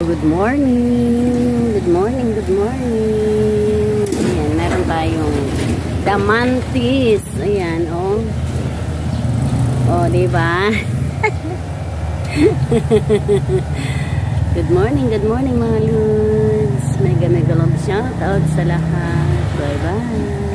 Good morning. Good morning. Good morning. Ayan, meron tayong damantis. Ayan, oh. Oh, diba? Good morning mga lods. Mega love shout out sa lahat. Bye bye.